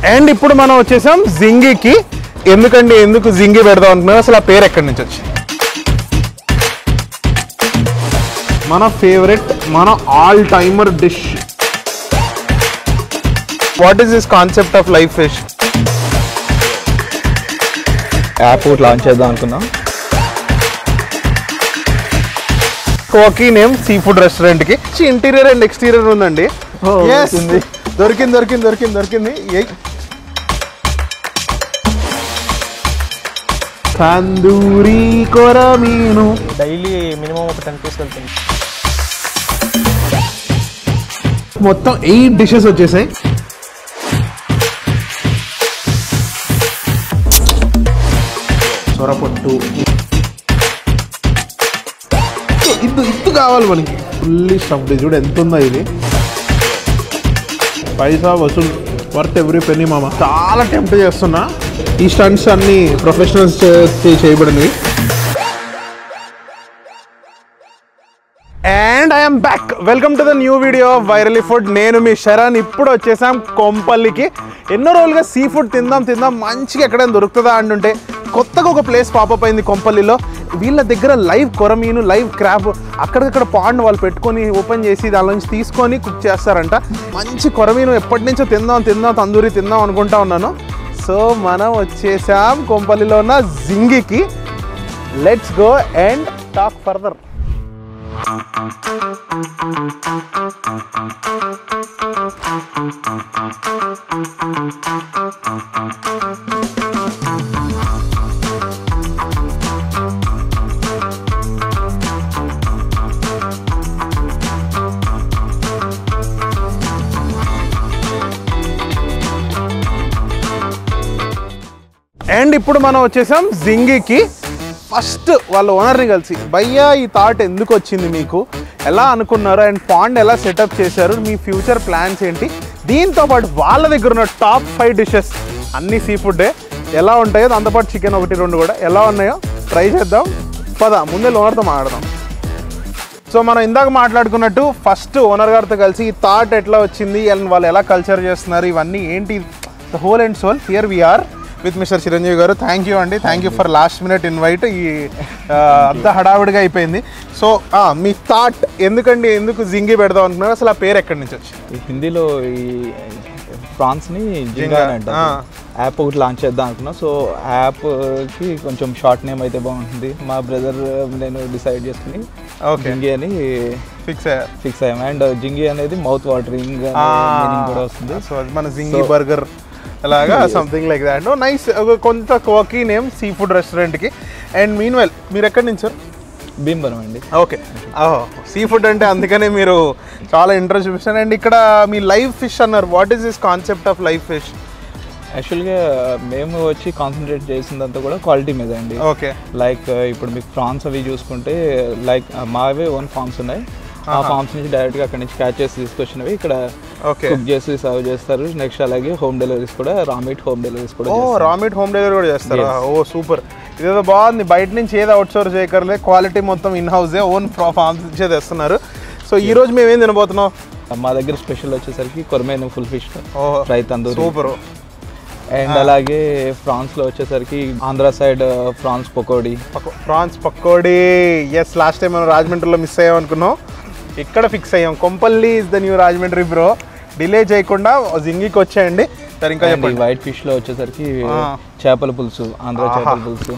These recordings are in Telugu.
అండ్ ఇప్పుడు మనం వచ్చేసాం జింగికి. ఎందుకు జింగి పెడదాం అనుకున్నాం, అసలు ఆ పేరు ఎక్కడి నుంచి వచ్చి? మన ఫేవరెట్, మన all timer dish. What is this concept of live fish? App launch చేద్దాం అనుకున్నాం. కోకీ నేమ్ సీ ఫుడ్ రెస్టారెంట్ కి ఇంటీరియర్ అండ్ ఎక్స్టీరియర్ ఉందండి. దొరికింది. తందూరి కొరమీను డైలీ మినిమం ఒక 10 పీస్ వెళ్తుంది. మొత్తం 8 డిషెస్ వచ్చేసాయి. సొరపొట్టు ఇత్తు కావాలి మనకి. Fully stuffed. చూడు ఎంత ఉందో ఇది. పైసా వసూలు, వర్త్ ఎవ్రీ పెన్నీ మామ. చాలా టెంప్ట్ చేస్తున్నా. ఈ స్టంట్స్ అన్ని ప్రొఫెషనల్స్ చేయబడినవి. And I'm back. Welcome to the new video of వైరలీ ఫుడ్. నేను మీ శరణ్. ఇప్పుడు వచ్చేసాం కొంపల్లికి. ఎన్నో రోజులుగా సీ ఫుడ్ తిందాం మంచిగా ఎక్కడైనా దొరుకుతుందా అంటుంటే కొత్తగా ఒక ప్లేస్ పాపప్ అయింది కొంపల్లిలో. వీళ్ళ దగ్గర లైవ్ కొరమీను, లైవ్ క్రాబ్ అక్కడికక్కడ పాండ్ వాళ్ళు పెట్టుకొని ఓపెన్ చేసి దాని నుంచి తీసుకొని కుక్ చేస్తారంట. మంచి కొరమీను ఎప్పటి నుంచో తిందాం తందూరి తిందాం అనుకుంటా ఉన్నాను. సో మనం వచ్చేసాం కొంపల్లిలో ఉన్న జింగికి. Let's go and talk further. And ఇప్పుడు మనం వచ్చేసాం జింగికి. ఫస్ట్ వాళ్ళ ఓనర్ని కలిసి, భయ్యా ఈ థాట్ ఎందుకు వచ్చింది మీకు, ఎలా అనుకున్నారు, అండ్ పాండ్ ఎలా సెటప్ చేశారు, మీ ఫ్యూచర్ ప్లాన్స్ ఏంటి, దీంతోపాటు వాళ్ళ దగ్గర ఉన్న టాప్ 5 డిషెస్ అన్నీ సీ ఫుడ్డే ఎలా ఉంటాయో, దాంతోపాటు చికెన్ 1-2 కూడా ఎలా ఉన్నాయో ట్రై చేద్దాం. ముందే ఓనర్తో మాట్లాడదాం. సో మనం ఇందాక మాట్లాడుకున్నట్టు ఫస్ట్ ఓనర్ గారితో కలిసి ఈ థాట్ ఎట్లా వచ్చింది అండ్ వాళ్ళు ఎలా కల్చర్ చేస్తున్నారు, ఇవన్నీ ఏంటి, the whole and soul. Here we are with mister Chiranjeevi garu. Thank you అండి. Thank you for last minute invite. ఈ అంత హడావిడిగా అయిపోయింది. సో మీ థాట్ ఎందుకు జింగి పెడదాం అనుకున్నారు, అసలు ఆ పేరు ఎక్కడి నుంచి వచ్చి? హిందీలో ఈ ప్రాన్స్ని జింగా అని అంటారు. యాప్ ఒకటి లాంచ్ చేద్దాం అనుకున్నాం. సో యాప్కి కొంచెం షార్ట్ నేమ్ అయితే బాగుంటుంది. మా బ్రదర్ నేను డిసైడ్ చేసుకుని జింగి అని ఫిక్స్ అయ్యాం. అండ్ జింగి అనేది మౌత్ వాటరింగ్ కూడా వస్తుంది. సో మన జింగి బర్గర్ అలాగా సంథింగ్ లైక్ దాట్. నైస్. కొంత కోకీ నేమ్ సీ ఫుడ్ రెస్టారెంట్కి. అండ్ మీన్ వెల్ మీరు ఎక్కడి నుంచి సార్? భీమవరం అండి. ఓకే. సీ ఫుడ్ అంటే అందుకనే మీరు చాలా ఇంట్రెస్ట్ చూపిస్తారు. అండ్ ఇక్కడ మీ లైవ్ ఫిష్ అన్నారు. What is this concept of live fish? యాక్చువల్గా మేము వచ్చి కాన్సన్ట్రేట్ చేసిందంతా కూడా క్వాలిటీ మీద అండి. ఓకే. లైక్ ఇప్పుడు మీకు ప్రాన్స్ అవి చూసుకుంటే లైక్ మావే ఓన్ ఫార్మ్స్ ఉన్నాయి. ఆ ఫార్మ్స్ నుంచి డైరెక్ట్గా అక్కడ నుంచి క్యాచ్ చేసి తీసుకొచ్చినవి ఇక్కడ కుక్ చేసి సర్వ్ చేస్తారు. నెక్స్ట్ అలాగే హోమ్ డెలివరీస్ కూడా, రా మీట్ హోమ్ డెలివరీస్ కూడా. రా మీట్ హోమ్ డెలివరీ కూడా చేస్తారు. Oh super. ఇదేదో బాగుంది. బయట నుంచి ఏదో అవుట్ సోర్స్ చేయకర్లే, క్వాలిటీ మొత్తం ఇన్ హౌసే, ఓన్ ఫార్మ్స్ నుంచే తెస్తున్నారు. సో ఈ రోజు మేము ఏం తినబోతున్నాం? మా దగ్గర స్పెషల్ వచ్చేసరికి కొరమేను full fish fry tandoori. Super. And అలాగే ఫ్రాన్స్లో వచ్చేసరికి Andhra side prawns pakodi. Yes, last time మనం రాజమండ్రిలో మిస్ అయ్యాం అనుకున్నాం, ఇక్కడ ఫిక్స్ అయ్యాం. Kompally is the new Rajahmundry bro. Delay చేయకుండా జింగికి వచ్చేయండి. సరే ఇంకా చెప్పండి. వైట్ ఫిష్లో వచ్చేసరికి చేపల పులుసు, ఆంధ్ర చేపల పులుసు.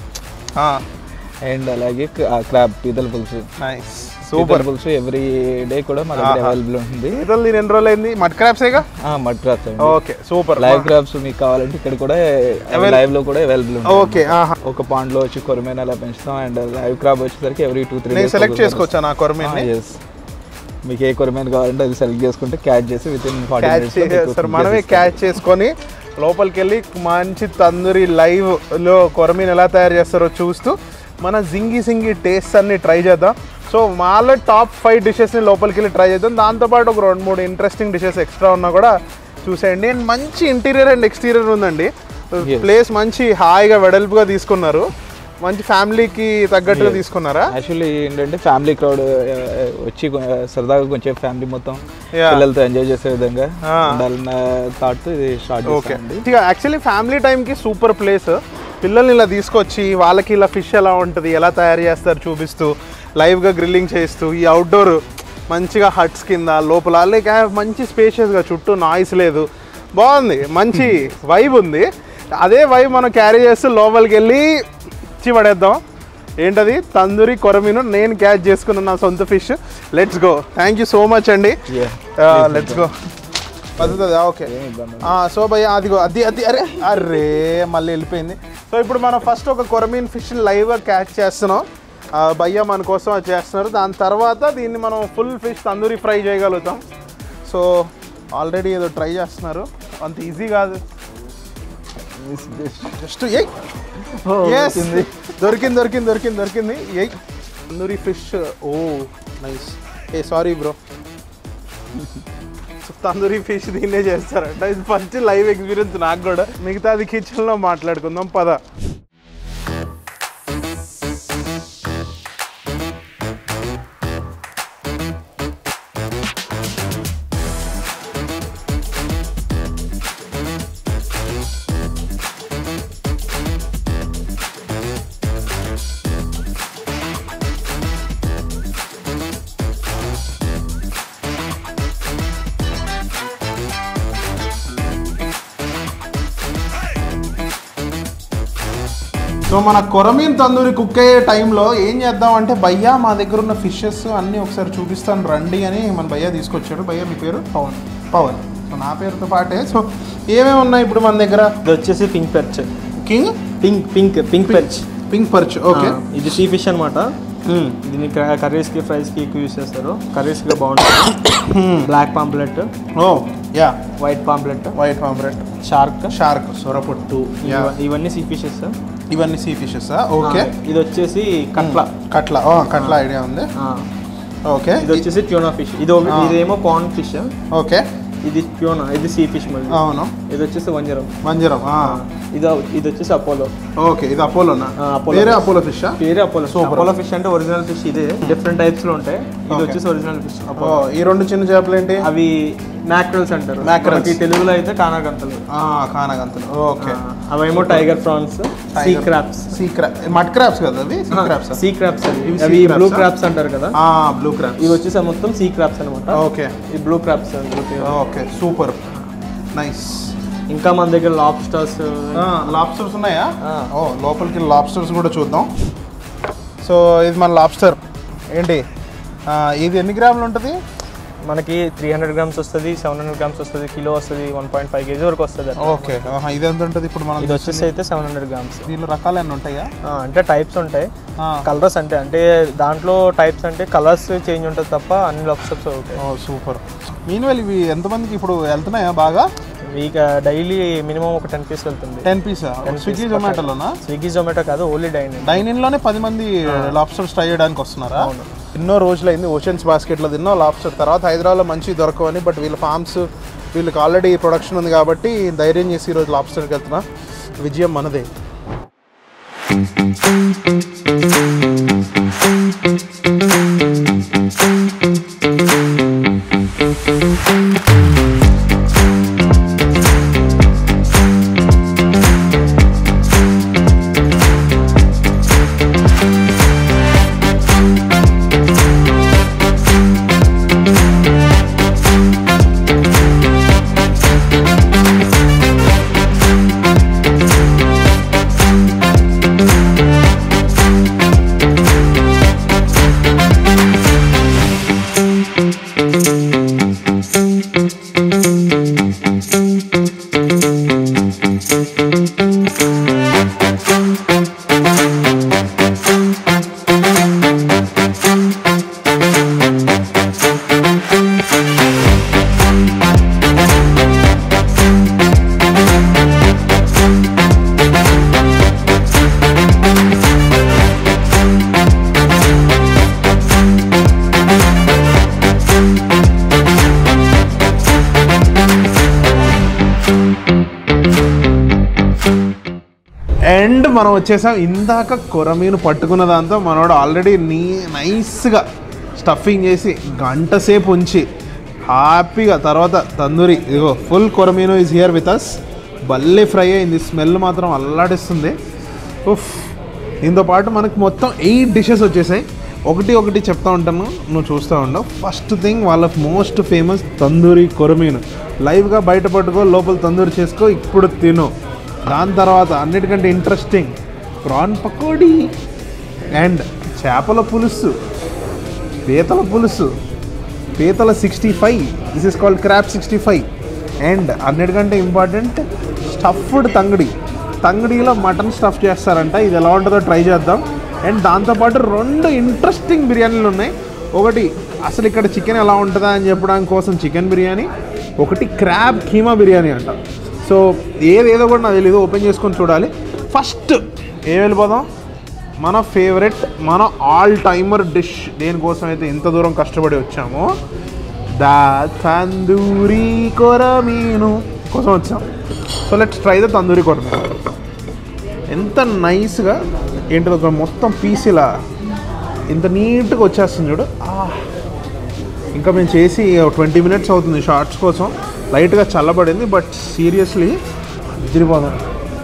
అండ్ అలాగే క్రాబ్ పీతల పులుసు. నైస్. సూపర్. పులుసు ఎవ్రీ డే కూడా మన దగ్గర అవైలబుల్ ఉంటుంది. పీతలు ఎన్ని రోజులు అయింది? మడ్ క్రాబ్సేగా? Mud crabs. Okay super. Live crabs మీకు కావాలంటే ఇక్కడ కూడా లైవ్ లో కూడా అవైలబుల్ ఉంటుంది. ఓకే. ఒక పాండ్ లో వచ్చి కొరమేను అలా పెంచుతాం. అండ్ లైవ్ క్రాబ్ వచ్చేసరికి ఎవ్రీ 2-3 డేస్ సెలెక్ట్ చేసుకోవచ్చా నా కొరమేను? ఎస్, మీకు ఏ కొరమేను కావాలంటే అది సెలెక్ట్ చేసుకుంటే క్యాచ్ చేసి వితిన్ 40 మినిట్స్ మనమే క్యాచ్ చేసుకొని లోపలికి వెళ్ళి మంచి తందూరి లైవ్ లో కొరమీను ఎలా తయారు చేస్తారో చూస్తూ మన జింగి టేస్ట్ అన్ని ట్రై చేద్దాం. సో మాలో టాప్ 5 డిషెస్ని లోపలికి వెళ్ళి ట్రై చేద్దాం. దాంతోపాటు ఒక 2-3 ఇంట్రెస్టింగ్ డిషెస్ ఎక్స్ట్రా ఉన్నా కూడా చూసేయండి. అండ్ మంచి ఇంటీరియర్ అండ్ ఎక్స్టీరియర్ ఉందండి. ప్లేస్ మంచి హాయిగా వెడల్పుగా తీసుకున్నారు. మంచి ఫ్యామిలీకి తగ్గట్టుగా తీసుకున్నారా? యాక్చువల్లీ ఏంటంటే ఫ్యామిలీ క్రౌడ్ వచ్చి సరదాగా కొంచెం ఫ్యామిలీ మొత్తం పిల్లలతో ఎంజాయ్ చేసే విధంగా ఉండాలన్న థాట్ ఇది స్టార్ట్ చేశానండి. యాక్చువల్లీ ఫ్యామిలీ టైంకి సూపర్ ప్లేస్. పిల్లల్ని ఇలా తీసుకొచ్చి వాళ్ళకి ఇలా ఫిష్ ఎలా ఉంటుంది, ఎలా తయారు చేస్తారు చూపిస్తూ, లైవ్గా గ్రిల్లింగ్ చేస్తూ, ఈ అవుట్డోర్ మంచిగా హట్స్ కింద లోపల లైక్ మంచి స్పేషియస్గా, చుట్టూ నాయిస్ లేదు, బాగుంది, మంచి వైబ్ ఉంది. అదే వైబ్ మనం క్యారీ చేస్తూ లోపలికి వెళ్ళి ఇచ్చి పడేద్దాం. ఏంటది? తందూరి కొరమీను నేను క్యాచ్ చేసుకున్న నా సొంత fish. Let's go. Thank you so much అండి. Let's go. పద్ధతి ఓకే. సో భయ్య అదిగో అది అది అరే అరే మళ్ళీ వెళ్ళిపోయింది. సో ఇప్పుడు మనం ఫస్ట్ ఒక కొరమీన్ ఫిష్ని లైవ్గా క్యాచ్ చేస్తున్నాం. భయ్య మన కోసం అది చేస్తున్నారు. దాని తర్వాత దీన్ని మనం ఫుల్ ఫిష్ తందూరి ఫ్రై చేయగలుగుతాం. సో ఆల్రెడీ ఏదో ట్రై చేస్తున్నారు, అంత ఈజీ కాదు. జస్ట్ దొరికింది దొరికింది దొరికింది దొరికింది. Tandoori fish. Oh nice. Sorry bro. Tandoori fish దీన్నే చేస్తారంట. ఇది ఫస్ట్ లైవ్ ఎక్స్పీరియన్స్ నాకు కూడా. మిగతాది కిచెన్లో మాట్లాడుకుందాం పద. సో మన కొరమీన్ తందూరి కుక్ అయ్యే టైంలో ఏం చేద్దామంటే, భయ్యా మా దగ్గర ఉన్న ఫిషెస్ అన్నీ ఒకసారి చూపిస్తాను రండి అని మన భయ్యా తీసుకొచ్చాడు. భయ్యా మీ పేరు? పవన్. పవన్. సో నా పేరుతో పాటే సో ఏమేమి ఉన్నాయి ఇప్పుడు మన దగ్గర? ఇది వచ్చేసి pink perch. King pink perch. Pink perch. Okay. ఇది సీ ఫిష్ అనమాట. దీన్ని కర్రీస్కి ఫ్రైస్కి ఎక్కువ యూస్ చేస్తారు. కర్రీస్గా బాగుంటుంది. Black pomfret. Oh yeah. White pomfret. Shark. సొరపొట్టు. ఇవన్నీ సీ ఫిషెస్. ఇవన్నీ సీ ఫిషెస్. ఓకే. ఇది వచ్చేసి కట్ల ఐడియా ఉంది. ఓకే. ఇది వచ్చేసి ట్యూనా ఫిష్. ఇదేమో పాండ్ ఫిష్. ఓకే. ఇది ట్యూనా, ఇది సీ ఫిష్. మళ్ళీ అవును. ఇది వచ్చేసి వంజరం. ఇది వచ్చేసి అపోలో. ఓకే. ఇది అపోలోనా? పేరే అపోలో ఫిష్. పేరే అపోలో. అపోలో ఫిష్ అంటే ఒరిజినల్ ఫిష్. ఇదే డిఫరెంట్ టైప్స్ లో ఉంటాయి. ఇది వచ్చేసి ఒరిజినల్ ఫిష్. ఈ రెండు చిన్న చేపలు ఏంటి? అవి మ్యాక్రల్స్ అంటారు. తెలుగులో అయితే కానాగంతలు. కానాగంతలు. ఓకే. అవేమో tiger prawns. Sea crabs. Mud crabs కదా అవి? Sea crabs. అవి బ్లూ క్రాబ్స్ అంటారు కదా. Blue crabs. ఇవి వచ్చేసి మొత్తం సీ క్రాబ్స్ అనమాట. ఓకే. ఈ blue crabs. Okay. Super nice. ఇంకా మన దగ్గర లాబ్స్టర్స్ ఉన్నాయా? లోపలికి లాబ్స్టర్స్ కూడా చూద్దాం. సో ఇది మన లాబ్స్టర్ ఏంటి? ఇది ఎన్ని గ్రాములు ఉంటుంది? మనకి 300 grams వస్తుంది, 700 grams వస్తుంది, కిలో వస్తుంది, 1.5 kg వరకు వస్తుంది. ఓకే. ఇది ఎంత ఉంటుంది ఇప్పుడు? మనం ఇది వచ్చేసి అయితే 700 grams. దీనిలో రకాలు ఎన్ని ఉంటాయా? అంటే టైప్స్ ఉంటాయి, కలర్స్ అంటే దాంట్లో టైప్స్ అంటే కలర్స్ చేంజ్ ఉంటుంది తప్ప అన్ని లాబ్స్టర్స్ ఉంటాయి. సూపర్. మీన్వెల్ ఇవి ఎంతమందికి ఇప్పుడు వెళ్తున్నాయా బాగా? వీక్ డైలీ మినిమం ఒక 10 పీస్ వెళ్తుంది. 10 పీస్ స్విగ్గీ జొమాటోలోనా? స్విగ్గీ జొమాటో కాదు, ఓన్లీ డైనింగ్లోనే 10 మంది లాబ్స్టర్స్ ట్రై చేయడానికి వస్తున్నారా? అవును. ఎన్నో రోజులైంది ఓషన్స్ బాస్కెట్లో తిన్నో లాబ్స్టర్. తర్వాత హైదరాబాద్లో మంచి దొరకవని, బట్ వీళ్ళ ఫార్మ్స్ వీళ్ళకి ఆల్రెడీ ప్రొడక్షన్ ఉంది కాబట్టి ధైర్యం చేసి ఈరోజు లాబ్స్టర్కి వెళ్తున్నా. విజయం మనదే. అండ్ మనం వచ్చేసాం. ఇందాక కొరమీను పట్టుకున్న దాంతో మనోడు ఆల్రెడీ నైస్గా స్టఫింగ్ చేసి గంట సేపు ఉంచి హ్యాపీగా తర్వాత తందూరి ఇదిగో ఫుల్ కొరమీను ఈజ్ హియర్ విత్ అస్. భలే ఫ్రై అయింది, స్మెల్ మాత్రం అల్లాడిస్తుంది. ఉఫ్. దీంతో పాటు మనకు మొత్తం 8 డిషెస్ వచ్చేసాయి. ఒకటి చెప్తా ఉంటాను, నువ్వు చూస్తూ ఉండవు. ఫస్ట్ థింగ్ వాళ్ళ మోస్ట్ ఫేమస్ తందూరి కొరమీను. లైవ్గా బయట పట్టుకో, లోపల తందూరి చేసుకో, ఇప్పుడు తిను. దాని తర్వాత అన్నిటికంటే ఇంట్రెస్టింగ్ ప్రాన్ పకోడీ అండ్ చేపల పులుసు, పీతల పులుసు, పీతల 65. This is called crab 65. And అన్నిటికంటే ఇంపార్టెంట్ స్టఫ్డ్ తంగడిలో మటన్ స్టఫ్ చేస్తారంట. ఇది ఎలా ఉంటుందో ట్రై చేద్దాం. అండ్ దాంతోపాటు 2 ఇంట్రెస్టింగ్ బిర్యానీలు ఉన్నాయి. ఒకటి అసలు ఇక్కడ చికెన్ ఎలా ఉంటుందా అని చెప్పడానికి కోసం చికెన్ బిర్యానీ, ఒకటి క్రాబ్ కీమా బిర్యానీ అంట. సో ఏదో కూడా నాకు తెలీదు, ఓపెన్ చేసుకొని చూడాలి. ఫస్ట్ ఏం వెళ్ళిపోదాం, మన ఫేవరెట్, మన ఆల్ టైమర్ డిష్, దేనికోసం అయితే ఇంత దూరం కష్టపడి వచ్చామో, దా తందూరి కొరమీను కోసం వచ్చాం. So let's try the tandoori కొరమీను. ఎంత నైస్గా ఏంటిది, ఒక మొత్తం పీస్ ఇలా ఇంత నీట్గా వచ్చేస్తుంది చూడు. ఇంకా మేము చేసి 20 మినిట్స్ అవుతుంది షార్ట్స్ కోసం. లైట్గా చల్లబడింది, బట్ సీరియస్లీ తిరిగిపోదాం.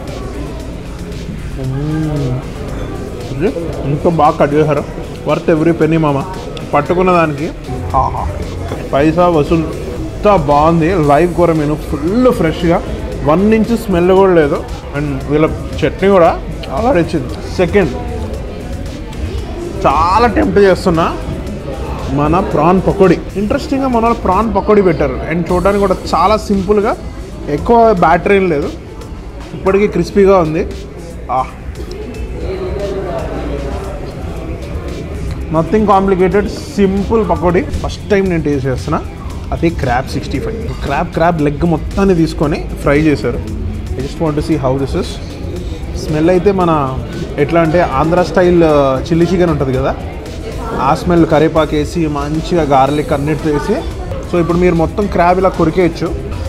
ఇంత బాగా కట్ చేశారు, వర్త్ ఎవ్రీ పెన్నీ మామ. పట్టుకున్న దానికి పైసా వసూలు. ఎంత బాగుంది. లైవ్ కొరమీను ఫుల్ ఫ్రెష్గా, 1 ఇంచ్ స్మెల్ కూడా లేదు. అండ్ వీళ్ళ చట్నీ కూడా చాలా నచ్చింది. సెకండ్ చాలా టెంప్ట్ చేస్తున్నా మన ప్రాన్ పకోడీ. ఇంట్రెస్టింగ్గా మన ప్రాన్ పకోడీ పెట్టారు. అండ్ చూడడానికి కూడా చాలా సింపుల్గా, ఎక్కువ బ్యాటరీ ఏం లేదు, ఇప్పటికీ క్రిస్పీగా ఉంది. Nothing complicated, simple pakodi. First time నేను టేస్ట్ చేస్తున్నా. అది క్రాబ్ 65. క్రాబ్ లెగ్ మొత్తాన్ని తీసుకొని ఫ్రై చేశారు. I just want to see how this is. Smell అయితే మన ఎట్లా అంటే ఆంధ్ర స్టైల్ చిల్లీ చికెన్ ఉంటుంది కదా, ఆ స్మెల్. కరివేపాకు వేసి మంచిగా గార్లిక్ అన్నిటి వేసి. సో ఇప్పుడు మీరు మొత్తం క్రాబ్ ఇలా కొరికేయచ్చు.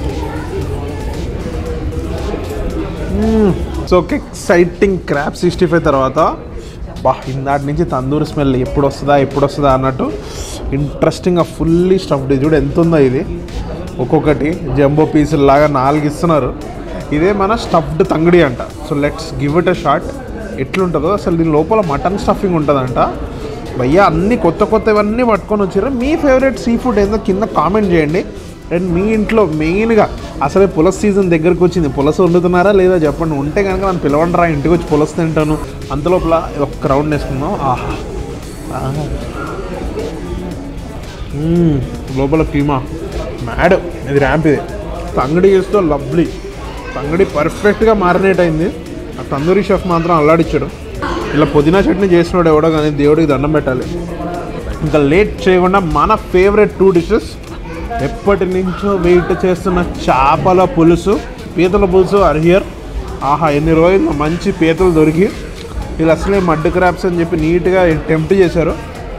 సో ఎక్సైటింగ్ క్రాబ్ 65 తర్వాత ఇందాటి నుంచి తందూరి స్మెల్ ఎప్పుడు వస్తుందా అన్నట్టు ఇంట్రెస్టింగ్గా ఫుల్లీ స్టఫ్డ్. చూడు ఎంత ఉందో ఇది, ఒక్కొక్కటి జంబో పీసులు లాగా 4 ఇస్తున్నారు. ఇదే మన స్టఫ్డ్ తంగడి అంట. So let's give it a shot. ఎట్లుంటుందో అసలు. దీని లోపల మటన్ స్టఫింగ్ ఉంటుందంట. భయ్యా అన్నీ కొత్తవన్నీ పట్టుకొని వచ్చారు. మీ ఫేవరెట్ సీ ఫుడ్ ఏందో కింద కామెంట్ చేయండి. అండ్ మీ ఇంట్లో మెయిన్గా అసలే పులస సీజన్ దగ్గరకు వచ్చింది, పులస వండుతున్నారా లేదా చెప్పండి. ఉంటే కనుక నన్ను పిలవండిరా, ఇంటికి వచ్చి పులస తింటాను. అంతలోపల ఒక రౌండ్ వేసుకుందాం. లోపల కీమా మ్యాడ్. ఇది ర్యాంప్. ఇది తంగడి చేస్తూ లవ్లీ. తంగడి పర్ఫెక్ట్గా మ్యారినేట్ అయింది. ఆ తందూరి షెఫ్ మాత్రం అల్లాడిచ్చాడు. ఇలా పుదీనా చట్నీ చేసినాడు ఎవడో, కానీ దేవుడికి దండం పెట్టాలి. ఇంకా లేట్ చేయకుండా మన ఫేవరెట్ 2 డిషెస్, ఎప్పటి నుంచో వెయిట్ చేస్తున్న చేపల పులుసు, పీతల పులుసు ఆర్ హియర్. ఎన్ని రోజులు మంచి పీతలు దొరికి వీళ్ళు అసలే మడ్ క్రాబ్స్ అని చెప్పి నీట్గా టెంప్ట్ చేశారు.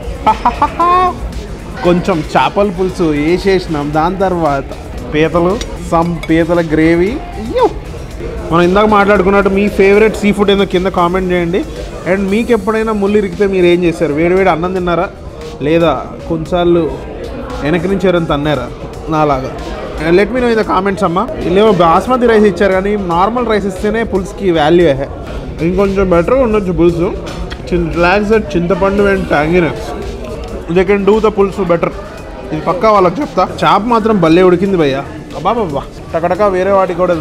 కొంచెం చేపల పులుసు వేసేసినాం. దాని తర్వాత పీతల గ్రేవీ. మనం ఇందాక మాట్లాడుకున్నట్టు మీ ఫేవరెట్ సీ ఫుడ్ ఏందో కింద కామెంట్ చేయండి. అండ్ మీకు ఎప్పుడైనా ముళ్ళు ఇరికితే మీరు ఏం చేశారు? వేడి అన్నం తిన్నారా, లేదా కొన్నిసార్లు వెనక నుంచి ఎవరైనా తన్నారా నాలాగా? Let me know in the comments అమ్మా. వీళ్ళేమో బాస్మతి రైస్ ఇచ్చారు, కానీ నార్మల్ రైస్ ఇస్తేనే పులుసుకి వాల్యూ. ఇంకొంచెం బెటర్గా ఉండొచ్చు పులుసు. రిలాక్స్ చింతపండు and tanginess, they can do the pulusu better. ఇది పక్కా వాళ్ళకి చెప్తా. చేప మాత్రం భలే ఉడికింది భయ్యా. అబ్బాబ్బా టకటకా వేరే వాటికి కూడా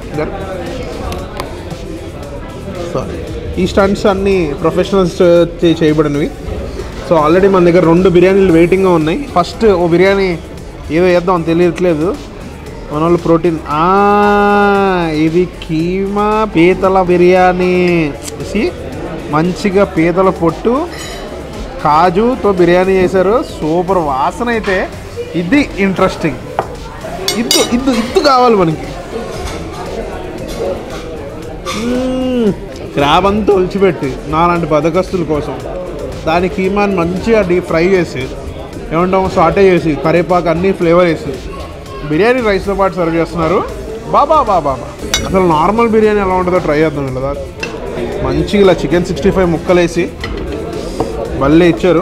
సారీ. ఈ స్టంట్స్ అన్నీ ప్రొఫెషనల్స్ చేయబడినవి. సో ఆల్రెడీ మన దగ్గర 2 బిర్యానీలు వెయిటింగ్గా ఉన్నాయి. ఫస్ట్ ఓ బిర్యానీ ఏదో వేద్దాం తెలియట్లేదు. మన వాళ్ళు ప్రోటీన్. ఇది కీమా పీతల బిర్యానీ. మంచిగా పీతల పొట్టు కాజుతో బిర్యానీ చేశారు. సూపర్ వాసన అయితే. ఇది ఇంట్రెస్టింగ్. ఇద్దు కావాలి మనకి. క్రాబ్ అంతా ఒలిచిపెట్టి నాలాంటి బద్దకస్తుల కోసం దాని కీమాని మంచిగా డీప్ ఫ్రై చేసి ఏమంటాము సాటే చేసి కరివేపాకు అన్నీ ఫ్లేవర్ వేసి బిర్యానీ రైస్తో పాటు సర్వ్ చేస్తున్నారు. బాబా అసలు నార్మల్ బిర్యానీ ఎలా ఉంటుందో ట్రై చేద్దాం కదా. మంచిగా ఇలా చికెన్ 65 ముక్కలేసి భలే ఇచ్చారు.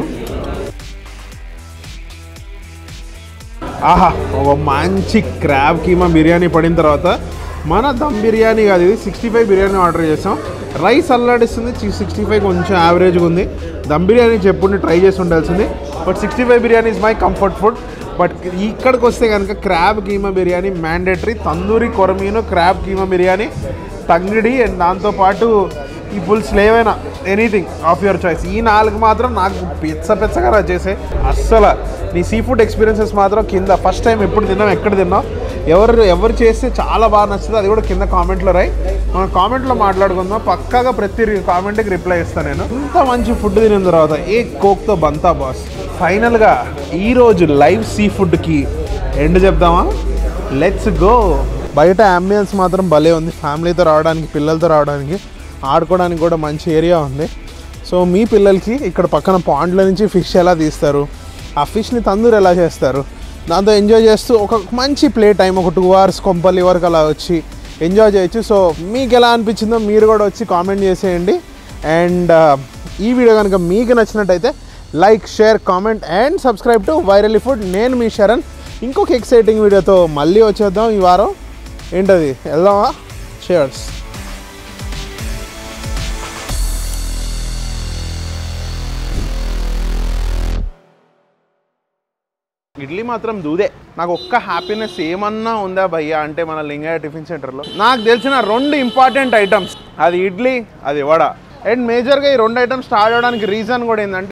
ఆహా, ఒక మంచి క్రాబ్ కీమా బిర్యానీ పడిన తర్వాత మన దమ్ బిర్యానీ కాదు ఇది, 65 బిర్యానీ ఆర్డర్ చేసాం. రైస్ అల్లాడిస్తుంది, 65 కొంచెం యావరేజ్గా ఉంది. దమ్ బిర్యానీ చెప్పుండి ట్రై చేసి ఉండాల్సింది, but 65 biryani is my comfort food. But ఇక్కడికి వస్తే కనుక క్రాబ్ కీమా బిర్యానీ మ్యాండేటరీ. తందూరి కొరమీను, క్రాబ్ కీమా బిర్యానీ, తంగిడి అండ్ దాంతోపాటు ఈ పుల్స్లు ఏవైనా ఎనీథింగ్ ఆఫ్ యువర్ చాయిస్. ఈ 4 మాత్రం నాకు పెచ్చగా నచ్చేసాయి. అస్సలు నీ సీ ఫుడ్ ఎక్స్పీరియన్సెస్ మాత్రం కింద ఫస్ట్ టైం ఎప్పుడు తిన్నాం, ఎక్కడ తిన్నాం, ఎవరు చేస్తే చాలా బాగా నచ్చుతుంది అది కూడా కింద కామెంట్లో రాయి. మనం కామెంట్లో మాట్లాడుకుందాం. పక్కాగా ప్రతి కామెంట్కి రిప్లై ఇస్తాను నేను. ఇంత మంచి ఫుడ్ తినిన తర్వాత ఏ కోక్తో బంతా బాస్. ఫైనల్గా ఈరోజు లైవ్ సీ ఫుడ్కి ఎండ్ చెప్దామా? Let's go. బయట అంబియన్స్ మాత్రం భలే ఉంది. ఫ్యామిలీతో రావడానికి, పిల్లలతో రావడానికి, ఆడుకోవడానికి కూడా మంచి ఏరియా ఉంది. సో మీ పిల్లలకి ఇక్కడ పక్కన పాండ్ల నుంచి ఫిష్ ఎలా తీస్తారు, ఆ ఫిష్ని తందూరి ఎలా చేస్తారు, దాంతో ఎంజాయ్ చేస్తూ ఒక మంచి ప్లే టైం ఒక 2 hours కొంపల్లి వరకు అలా వచ్చి ఎంజాయ్ చేయొచ్చు. సో మీకు ఎలా అనిపించిందో మీరు కూడా వచ్చి కామెంట్ చేసేయండి. అండ్ ఈ వీడియో కనుక మీకు నచ్చినట్టయితే like, share, comment and subscribe to virally food. నేను మీ శరణ్. ఇంకొక ఎక్సైటింగ్ వీడియోతో మళ్ళీ వచ్చేద్దాం ఈ వారం. ఏంటది, వెళ్దామా? షేర్స్. ఇడ్లీ మాత్రం దూదే. నాకు ఒక్క హ్యాపీనెస్ ఏమన్నా ఉందా భయ్యా అంటే మన లింగయ్య టిఫిన్ సెంటర్లో నాకు తెలిసిన 2 ఇంపార్టెంట్ ఐటమ్స్, అది ఇడ్లీ, అది వడ. అండ్ మేజర్గా ఈ 2 ఐటమ్స్ స్టార్ట్ అవడానికి రీజన్ కూడా ఏంటంటే